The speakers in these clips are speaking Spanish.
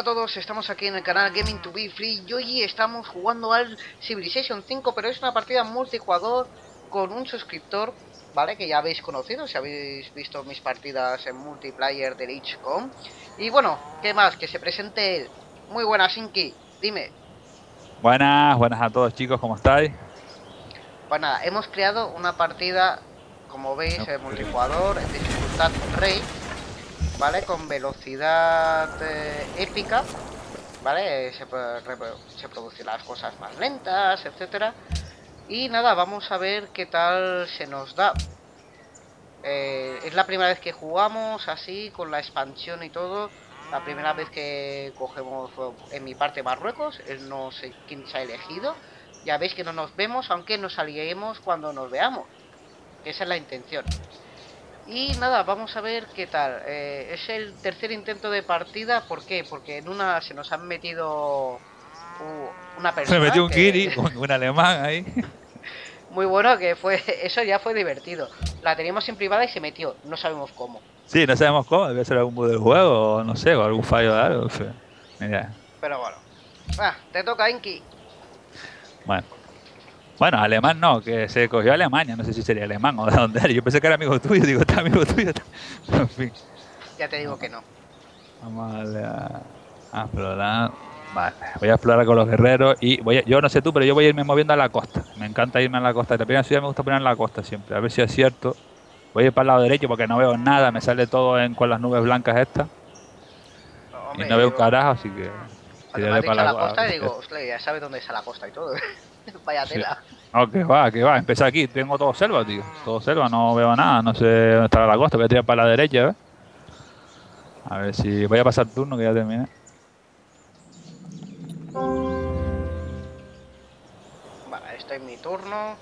todos, estamos aquí en el canal Gaming to be Free y hoy estamos jugando al Civilization 5, pero es una partida multijugador con un suscriptor, ¿vale? Que ya habéis conocido, si habéis visto mis partidas en multiplayer de Lich.com. Y bueno, ¿qué más? Que se presente él. Muy buenas, Inky, dime. Buenas, buenas a todos chicos, ¿cómo estáis? Pues nada, hemos creado una partida, como veis, multijugador, en dificultad Rey, ¿vale? Con velocidad épica. ¿Vale? Se producen las cosas más lentas, etcétera. Y nada, vamos a ver qué tal se nos da. Es la primera vez que jugamos así, con la expansión y todo. La primera vez que cogemos, en mi parte, Marruecos. No sé quién se ha elegido. Ya veis que no nos vemos, aunque nos aliemos cuando nos veamos. Esa es la intención. Y nada, vamos a ver qué tal. Es el tercer intento de partida. ¿Por qué? Porque en una se nos han metido una Me persona metió un que... guiri, un alemán ahí. muy bueno, que fue... Eso ya fue divertido. La teníamos en privada y se metió. No sabemos cómo. Sí, no sabemos cómo, debe ser algún bug del juego, o no sé, o algún fallo de algo. Mira, Pero bueno. Te toca, Inky. bueno. Bueno, alemán no, que se cogió a Alemania, no sé si sería alemán o de dónde era. Yo pensé que era amigo tuyo, digo, está amigo tuyo. En fin. Ya te digo que no. Vamos a darle a explorar. Vale, voy a explorar con los guerreros y yo no sé tú, pero yo voy a irme moviendo a la costa. Me encanta irme a la costa. La primera ciudad me gusta poner en la costa siempre, a ver si es cierto. Voy a ir para el lado derecho porque no veo nada, me sale todo con las nubes blancas estas. Y Hombre, no veo un yo... carajo, así que Cuando me has tiraré dicho para la la costa, costa. digo, hostia, ya sabes dónde está la costa y todo. Vaya Sí. tela. No, que va, empezar aquí. Tengo todo selva, tío. Todo selva, no veo nada, no sé dónde estará la costa. Voy a tirar para la derecha, ¿ves? A ver si voy a pasar turno que ya terminé. Vale, estoy en mi turno.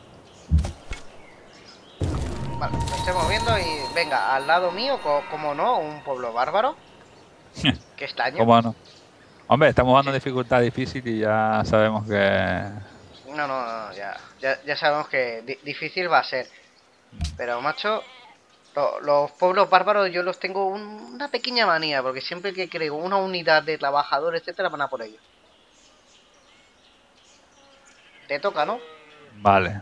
Vale, me estoy moviendo y venga, al lado mío, como no, un pueblo bárbaro. Qué extraño. ¿Cómo no? Hombre, estamos jugando Sí. en dificultad difícil y ya sabemos que... No, ya sabemos que difícil va a ser. Pero macho, los pueblos bárbaros yo los tengo una pequeña manía, porque siempre que creo una unidad de trabajadores, etcétera, van a por ello. Te toca, ¿no? Vale.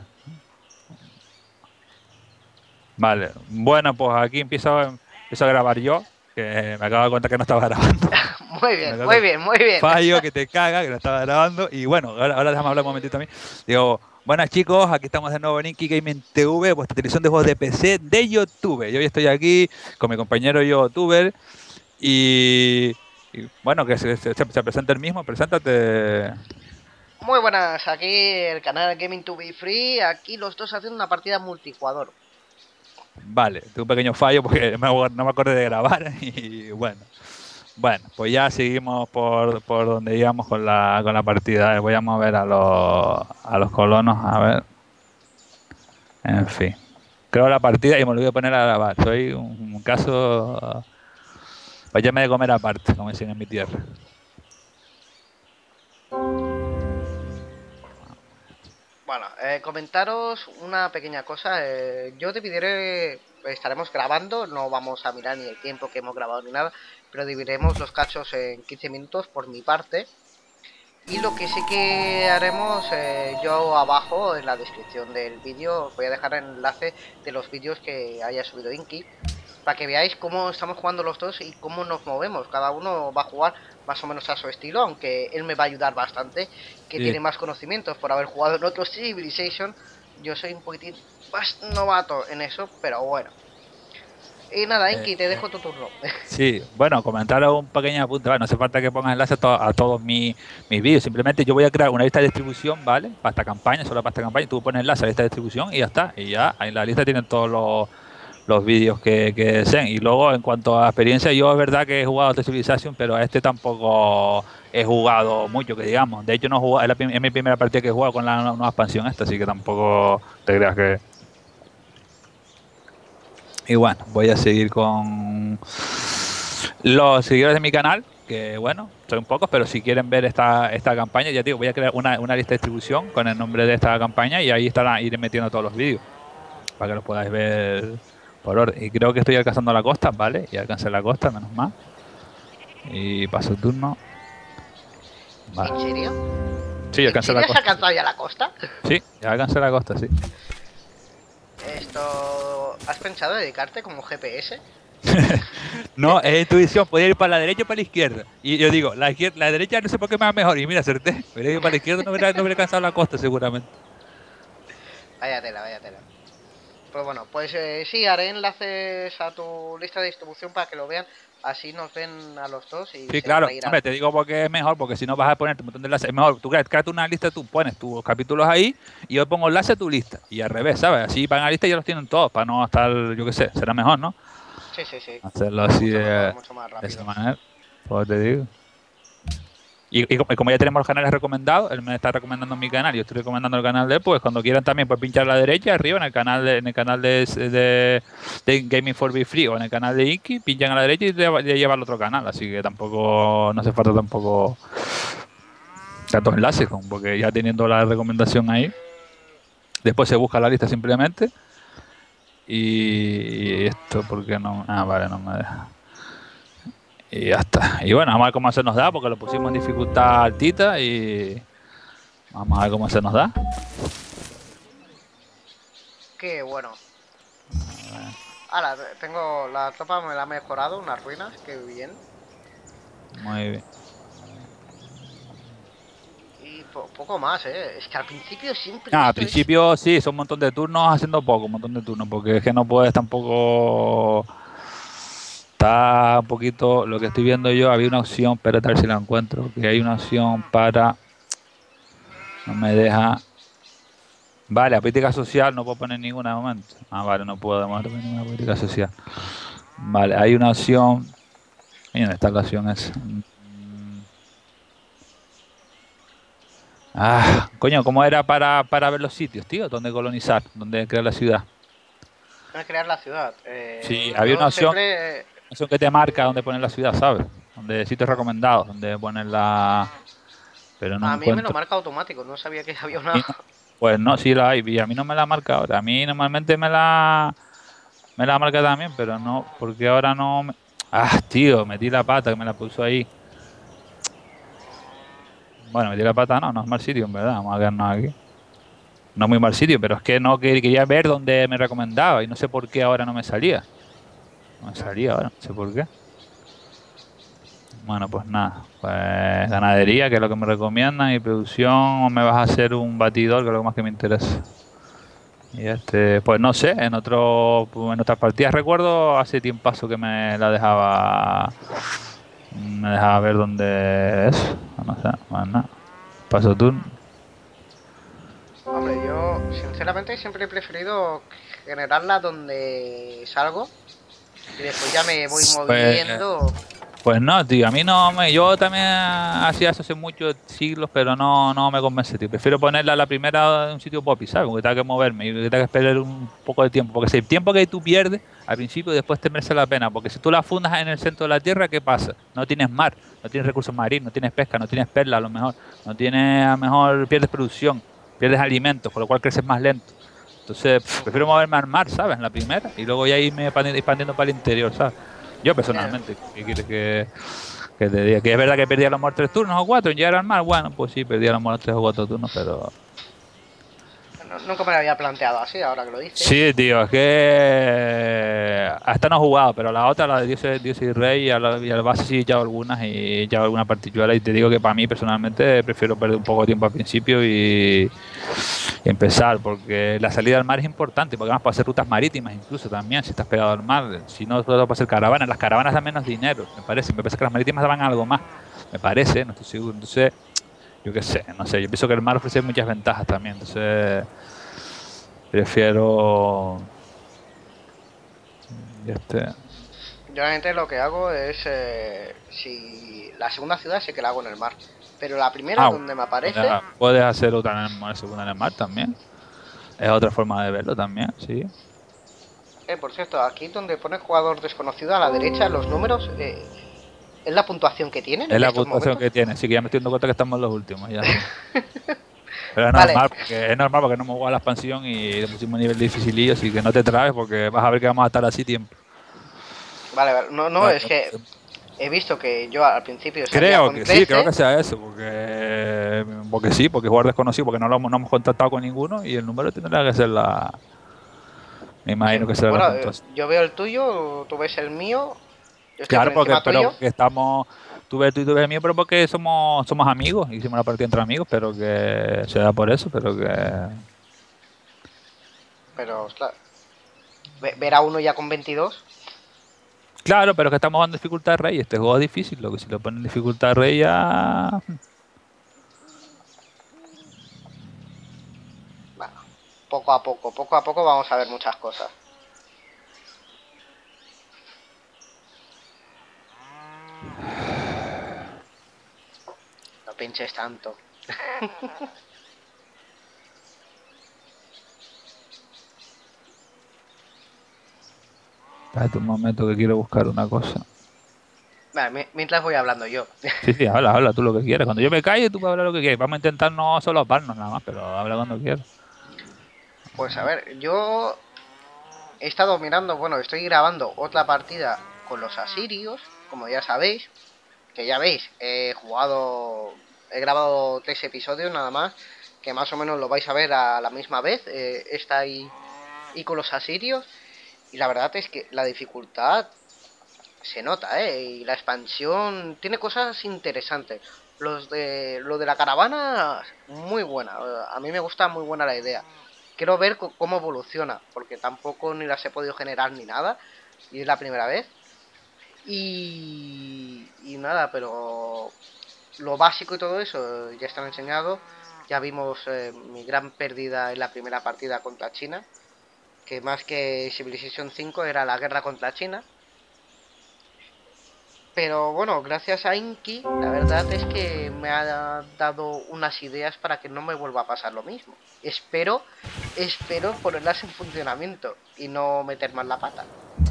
Vale. Bueno, pues aquí empiezo a grabar yo, que me acabo de dar cuenta que no estaba grabando. Muy Me bien, acabo muy de- bien, muy bien. Fallo que te caga, que lo estaba grabando. Y bueno, ahora déjame hablar un momentito también. Digo, buenas chicos, aquí estamos de nuevo en Inky Gaming TV, vuestra televisión de juegos de PC de YouTube. Yo hoy estoy aquí con mi compañero youtuber y bueno, que se presente el mismo, preséntate. Muy buenas, aquí el canal Gaming to be Free, aquí los dos haciendo una partida multijugador. Vale, tuve un pequeño fallo porque no me acordé de grabar y bueno. Bueno, pues ya seguimos por donde íbamos con la partida. Voy a mover a los colonos, a ver. En fin. Creo la partida y me lo voy a poner a grabar. Soy un caso... Váyame de comer aparte, como dicen en mi tierra. Bueno, comentaros una pequeña cosa. Yo dividiré, estaremos grabando, no vamos a mirar ni el tiempo que hemos grabado ni nada, pero dividiremos los cachos en 15 minutos por mi parte. Y lo que sí que haremos, yo abajo en la descripción del vídeo os voy a dejar el enlace de los vídeos que haya subido Inky, para que veáis cómo estamos jugando los dos y cómo nos movemos. Cada uno va a jugar más o menos a su estilo, aunque él me va a ayudar bastante, que Sí. tiene más conocimientos por haber jugado en otros Civilization. Yo soy un poquitín más novato en eso, pero bueno. Y nada, Eh, Inky, te dejo tu turno. sí, bueno, comentaros un pequeño apunte. Vale, no hace falta que pongas enlace a todos mis vídeos. Simplemente yo voy a crear una lista de distribución, ¿vale? Para esta campaña, solo para esta campaña. Tú pones enlace a la lista de distribución y ya está. Y ya en la lista tienen todos los vídeos que deseen. Y luego, en cuanto a experiencia, yo es verdad que he jugado a Civilization, pero a este tampoco he jugado mucho, que digamos. De hecho, no he jugado, es mi primera partida que he jugado con la nueva expansión esta, así que tampoco te creas que... Y bueno, voy a seguir con los seguidores de mi canal, que bueno, son pocos, pero si quieren ver esta campaña, ya digo, voy a crear una lista de distribución con el nombre de esta campaña y ahí estarán, iré metiendo todos los vídeos para que los podáis ver por orden. Y creo que estoy alcanzando la costa, ¿vale? Y alcancé la costa, menos mal. Y paso turno. Vale. ¿En serio? Sí, alcancé la ¿Ya se ha costa. alcanzado ya la costa? Sí, ya alcancé la costa, sí. Esto... ¿Has pensado dedicarte como GPS? No, es intuición, podía ir para la derecha o para la izquierda. Y yo digo, la derecha no sé por qué me va mejor. Y mira, acerté. Hubiera ido para la izquierda, no hubiera alcanzado la costa seguramente. Vaya tela, vaya tela. Pues bueno, pues sí, haré enlaces a tu lista de distribución para que lo vean. Así nos ven a los dos y Sí, se claro. reirán. Hombre, te digo porque es mejor, porque si no vas a ponerte un montón de enlaces. Es mejor, tú créate una lista, tú pones tus capítulos ahí y yo pongo enlace a tu lista. Y al revés, ¿sabes? Así van a la lista y ya los tienen todos, para no estar, yo qué sé, será mejor, ¿no? Sí, sí, sí. Hacerlo así Mucho mejor, de mucho más esa rápido. manera. Pues te digo. Y como ya tenemos los canales recomendados, él me está recomendando mi canal, yo estoy recomendando el canal de él, pues cuando quieran también pues pinchar a la derecha, arriba, en el canal de Gaming for Be Free o en el canal de Inky, pinchan a la derecha y le lleva al otro canal, así que tampoco, no hace falta tampoco tantos enlaces, porque ya teniendo la recomendación ahí, después se busca la lista simplemente y esto, ¿por qué no? Ah, vale, no me deja. Y ya está. Y bueno, vamos a ver cómo se nos da, porque lo pusimos en dificultad altita y vamos a ver cómo se nos da. Qué bueno. Ahora, tengo la tropa, me la ha mejorado, unas ruinas, qué bien. Muy bien. Y poco más, Es que al principio siempre Al esto es... principio sí, son un montón de turnos haciendo poco, un montón de turnos, porque es que no puedes tampoco. Está un poquito, lo que estoy viendo yo, había una opción, pero a ver si la encuentro, que hay una opción para. No me deja. Vale, a política social no puedo poner ninguna de momento. Ah, vale, no puedo poner ninguna política social. Vale, hay una opción. ¿Y dónde está la opción esa? Ah, coño, ¿cómo era para ver los sitios, tío? ¿Dónde colonizar? ¿Dónde crear la ciudad? Voy a crear la ciudad. Sí, había Yo una siempre... opción que te marca dónde poner la ciudad, ¿sabes? Donde sitios recomendados, donde poner la. Pero no A mí me lo encuentro. marca automático, no sabía que había Y una... no- Pues no, sí la hay, y a mí no me la marca ahora. A mí normalmente me la marca también, pero no, porque ahora no me. Ah, tío, metí la pata que me la puso ahí. Bueno, metí la pata, no es mal sitio, en verdad. Vamos a quedarnos aquí. No es muy mal sitio, pero es que no quería ver dónde me recomendaba y no sé por qué ahora no me salía. No me salía ahora, no sé por qué. Bueno, pues nada. Pues ganadería, que es lo que me recomiendan, y producción, o me vas a hacer un batidor, que es lo más que me interesa. Y pues no sé, en otras partidas recuerdo hace tiempazo que me dejaba ver dónde es. No sé, más nada. Paso turno. Hombre, yo sinceramente siempre he preferido generarla donde salgo y después ya me voy Pues moviendo. Pues no, tío, a mí no me. Yo también hacía eso hace muchos siglos, pero no me convence, tío. Prefiero ponerla la primera en un sitio popi, ¿sabes? Porque tengo que moverme y tengo que esperar un poco de tiempo. Porque si el tiempo que tú pierdes al principio, después te merece la pena. Porque si tú la fundas en el centro de la tierra, ¿qué pasa? No tienes mar, no tienes recursos marinos, no tienes pesca, no tienes perla, a lo mejor. No tienes, a lo mejor pierdes producción, pierdes alimentos, con lo cual creces más lento. Entonces, prefiero moverme al mar, ¿sabes? En la primera y luego ya irme expandiendo para el interior, ¿sabes? Yo personalmente, ¿qué quieres que te diga? Que es verdad que perdí a lo mejor 3 turnos o 4 en llegar al mar. Bueno, pues sí, perdí a lo mejor 3 o 4 turnos, pero. Nunca me lo había planteado así, ahora que lo dices. Sí, tío, es que. Hasta no he jugado, pero la otra, la de Dios y Rey, y al base sí he echado algunas y he echado alguna particular. Y te digo que para mí, personalmente, prefiero perder un poco de tiempo al principio y empezar, porque la salida al mar es importante, porque además para hacer rutas marítimas incluso también, si estás pegado al mar, si no, solo para hacer caravanas, las caravanas dan menos dinero, me parece que las marítimas daban algo más, me parece, no estoy seguro, entonces, yo qué sé, no sé, yo pienso que el mar ofrece muchas ventajas también, entonces, prefiero, Yo realmente lo que hago es, si la segunda ciudad sí que la hago en el mar, pero la primera donde me aparece... puedes hacer otra segunda en el mar también, es otra forma de verlo también, sí. Por cierto, aquí donde pone jugador desconocido a la derecha, los números, ¿es la puntuación que tienen? Es la puntuación que tiene, sí, que ya me estoy dando cuenta que estamos los últimos ya. Pero es Vale. normal porque no hemos jugado la expansión y le pusimos un nivel dificilillo, así que no te trabes porque vas a ver que vamos a estar así tiempo. Vale, no, Vale, es que he visto que yo al principio salía Creo con que 13. sí, creo que sea eso, porque sí, porque jugador desconocido, porque no hemos contactado con ninguno y el número tendrá que ser la... Me Sí, imagino que será la bueno, puntuación. yo veo el tuyo, tú ves el mío, yo estoy por Claro, encima pero tuyo, porque estamos, tú ves tú y tú ves el mío, pero porque somos amigos, hicimos una partida entre amigos, pero que se da por eso, pero que... pero claro, ver a uno ya con 22, Claro, pero que estamos jugando dificultad rey, este juego es difícil, lo que si lo ponen en dificultad rey ya... bueno, poco a poco vamos a ver muchas cosas. No pinches tanto. Espérate un momento que quiero buscar una cosa. Vale, mientras voy hablando yo. Sí, sí, habla tú lo que quieras. Cuando yo me calle, tú puedes hablar lo que quieras. Vamos a intentar no solo parnos nada más, pero habla cuando quieras. Pues a ver, yo he estado mirando, bueno, estoy grabando otra partida con los asirios, como ya sabéis, que ya veis, he grabado 3 episodios nada más, que más o menos lo vais a ver a la misma vez, esta y con los asirios, y la verdad es que la dificultad se nota, y la expansión tiene cosas interesantes. Lo de la caravana, muy buena, a mí me gusta muy buena la idea. Quiero ver cómo evoluciona, porque tampoco ni las he podido generar ni nada, y es la primera vez. Y nada, pero lo básico y todo eso ya están enseñados. Ya vimos mi gran pérdida en la primera partida contra China, que más que Civilization 5 era la guerra contra China. Pero bueno, gracias a Inki, la verdad es que me ha dado unas ideas para que no me vuelva a pasar lo mismo. Espero ponerlas en funcionamiento y no meter más la pata.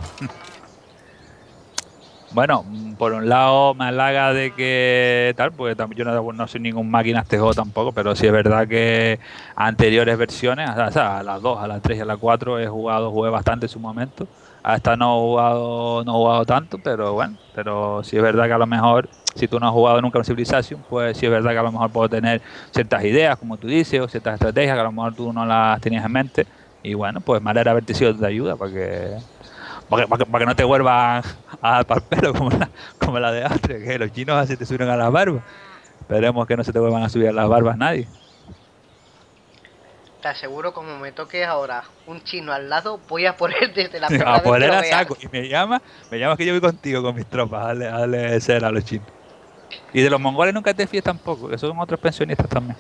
Bueno, por un lado me halaga de que tal, porque yo no soy ningún máquina este juego tampoco, pero sí es verdad que anteriores versiones, o sea, a las 2, a las 3 y a las 4 jugué bastante en su momento. Hasta no he jugado tanto, pero bueno, pero sí es verdad que a lo mejor, si tú no has jugado nunca en Civilization, pues sí es verdad que a lo mejor puedo tener ciertas ideas, como tú dices, o ciertas estrategias que a lo mejor tú no las tenías en mente. Y bueno, pues me alegra haberte sido de ayuda para que no te vuelvan a dar pal pelo como la de Astre, que los chinos así te suben a las barbas. Esperemos que no se te vuelvan a subir a las barbas nadie. Te aseguro, como me toque ahora un chino al lado, voy a poner desde la A primera vez que poner lo a veas. saco. Y me llamas que yo voy contigo con mis tropas, a darle cera a los chinos. Y de los mongoles nunca te fíes tampoco, que son otros pensionistas también.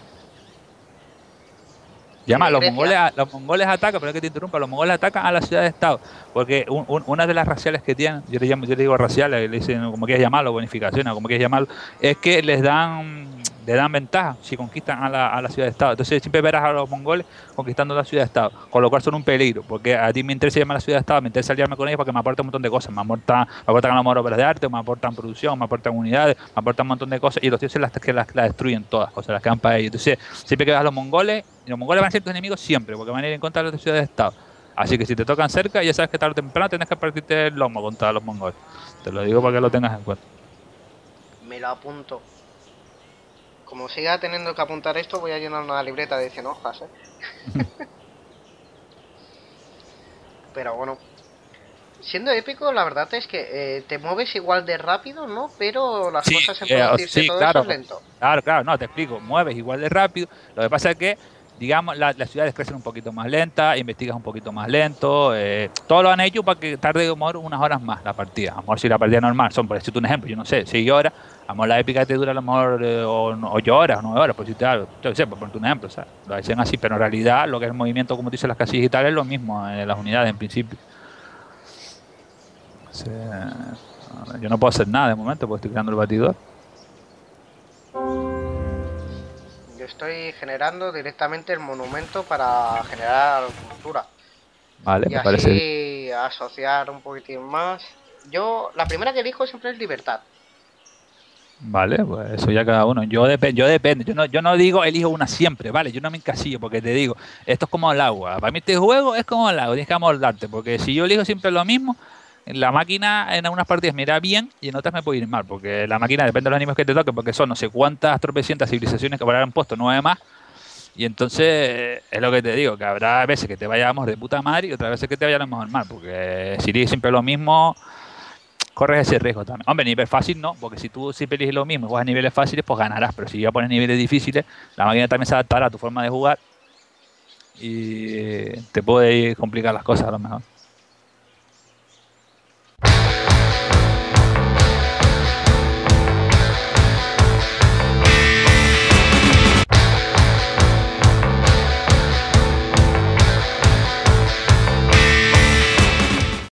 Y Llama, de Grecia. los mongoles atacan, pero es que te interrumpa, los mongoles atacan a la ciudad de Estado, porque una de las raciales que tienen, yo le digo raciales, le dicen como quieras llamarlo, bonificaciones, como quieras llamarlo, es que le dan ventaja si conquistan a la ciudad de Estado. Entonces siempre verás a los mongoles conquistando la ciudad de Estado, con lo cual son un peligro, porque a ti me interesa llamar a la ciudad de Estado, me interesa aliarme con ellos porque me aportan un montón de cosas, me aportan a lo mejor obras de arte, me aportan producción, me aportan unidades, me aportan un montón de cosas, y los tíos las destruyen todas, o sea, las quedan para ellos. Entonces siempre que veas a los mongoles, y los mongoles van a ser tus enemigos siempre, porque van a ir en contra de las ciudades de Estado. Así que si te tocan cerca, ya sabes que tarde o temprano tienes que partirte el lomo contra los mongoles. Te lo digo para que lo tengas en cuenta. Me lo apunto. Como siga teniendo que apuntar esto, voy a llenar una libreta de 100 hojas, Pero bueno. Siendo épico, la verdad es que te mueves igual de rápido, ¿no? Pero las cosas en producirse todo claro, eso es lento. claro, no, te explico, mueves igual de rápido, lo que pasa es que, digamos, las ciudades crecen un poquito más lentas, investigas un poquito más lento, todo lo han hecho para que tarde a lo mejor unas horas más la partida, a lo mejor si la partida normal son, por decirte un ejemplo, yo no sé, 6 horas, a lo mejor la épica te dura a lo mejor 8 horas, 9 horas, por si te yo qué sé, por ponerte un ejemplo, ¿sabes? Lo hacen así, pero en realidad lo que es el movimiento, como dice las casillas y tal, es lo mismo en las unidades en principio. Sí. Yo no puedo hacer nada de momento porque estoy creando el batidor. Yo estoy generando directamente el monumento para generar cultura. Vale, Y me parece bien. así asociar un poquitín más. Yo, la primera que elijo siempre es libertad. Vale, pues eso ya cada uno. Yo depende. Yo no digo elijo una siempre, ¿vale? Yo no me encasillo porque te digo, esto es como el agua. Para mí este juego es como el agua, tienes que amoldarte. Porque si yo elijo siempre lo mismo, la máquina en algunas partidas me irá bien y en otras me puede ir mal, porque la máquina depende de los animales que te toque, porque son no sé cuántas tropecientas civilizaciones que habrán puesto 9 más. Y entonces es lo que te digo, que habrá veces que te vayamos de puta madre y otras veces que te vaya a lo mejor mal, porque si eliges siempre lo mismo, corres ese riesgo también. Hombre, nivel fácil no, porque si tú siempre eliges lo mismo y juegas a niveles fáciles, pues ganarás, pero si ya pones niveles difíciles, la máquina también se adaptará a tu forma de jugar y te puede complicar las cosas a lo mejor.